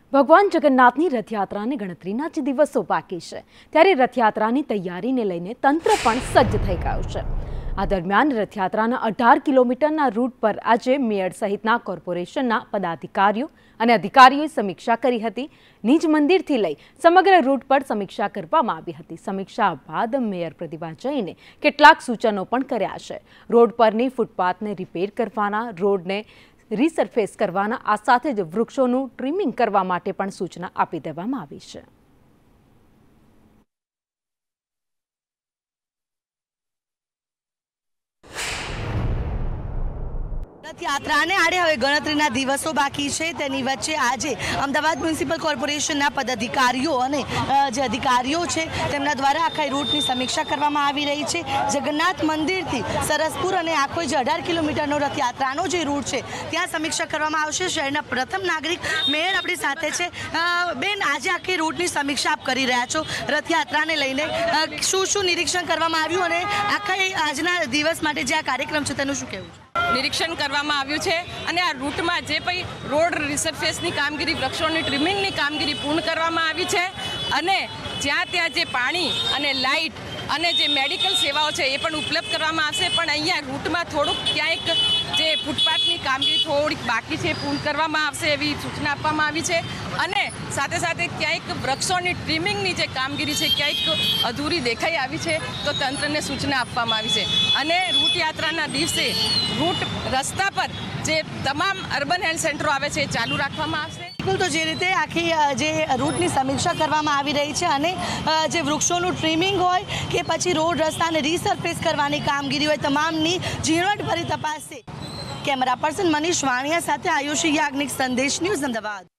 ભગવાન જગન્નાથની રથયાત્રાને ગણતરીના જ દિવસો બાકી છે ત્યારે રથયાત્રાની તૈયારીને લઈને તંત્ર પણ સજ્જ થઈ ગયું છે। આ દરમિયાન રથયાત્રાના 18 કિલોમીટરના રૂટ પર આજે મેયર સહિતના કોર્પોરેશનના પદાધિકારીઓ અને અધિકારીઓએ સમીક્ષા કરી હતી। નિજ મંદિરથી લઈ સમગ્ર રૂટ પર સમીક્ષા કરવામાં આવી હતી। સમીક્ષા બાદ મેયર પ્રતિભા જૈને કેટલાક સૂચનો પણ કર્યા છે। રોડ પરની ફૂટપાથને રિપેર કરવાના, રોડને રીસરફેસ કરવાના, આ સાથે જ વૃક્ષોનું ટ્રીમિંગ કરવા માટે પણ સૂચના આપી દેવામાં આવી છે। રથયાત્રાને આડે હવે ગણતરીના દિવસો બાકી છે। તેની વચ્ચે આજે અમદાવાદ મ્યુનિસિપલ કોર્પોરેશનના પદાધિકારીઓ અને જે અધિકારીઓ છે તેમના દ્વારા આખા રૂટની સમીક્ષા કરવામાં આવી રહી છે। જગન્નાથ મંદિરથી સરસપુર અને આખો જે 18 કિલોમીટરનો રથયાત્રાનો જે રૂટ છે ત્યાં સમીક્ષા કરવામાં આવશે। શહેરના પ્રથમ નાગરિક મેયર આપણી સાથે છે। બેન, આજે આખી રૂટની સમીક્ષા આપ કરી રહ્યા છો, રથયાત્રાને લઈને શું નિરીક્ષણ કરવામાં આવ્યું અને આખા આજના દિવસ માટે જે આ કાર્યક્રમ છે તેનું શું કહેવું છે? નિરીક્ષણ કરવામાં આવ્યું છે અને આ રૂટમાં જે કંઈ રોડ રિસરફેસની કામગીરી, વૃક્ષોની ટ્રીમિંગની કામગીરી પૂર્ણ કરવામાં આવી છે અને જ્યાં ત્યાં જે પાણી અને લાઇટ અને જે મેડિકલ સેવાઓ છે એ પણ ઉપલબ્ધ કરવામાં આવશે। પણ અહીંયા રૂટમાં થોડુંક ક્યાંક જે ફૂટપાથની કામગીરી થોડીક બાકી છે, પૂર્ણ કરવામાં આવશે એવી સૂચના આપવામાં આવી છે અને સાથે સાથે ક્યાંક વૃક્ષોની ટ્રીમિંગની જે કામગીરી છે ક્યાંક અધૂરી દેખાઈ આવી છે તો તંત્રને સૂચના આપવામાં આવી છે અને રૂટ યાત્રાના દિવસે રૂટ રસ્તા પર જે તમામ અર્બન હેલ્થ સેન્ટરો આવે છે એ ચાલુ રાખવામાં આવશે। બિલકુલ, તો જે રીતે આખી જે રૂટની સમીક્ષા કરવામાં આવી રહી છે અને જે વૃક્ષોનું ટ્રીમિંગ હોય કે પછી રોડ રસ્તાને રીસરફેસ કરવાની કામગીરી હોય, તમામની ઝીણવટભરી તપાસ છે। કેમેરા પર્સન મનીષ વાણિયા સાથે આયુષી યાજ્ઞિક, સંદેશ ન્યૂઝ, અમદાવાદ।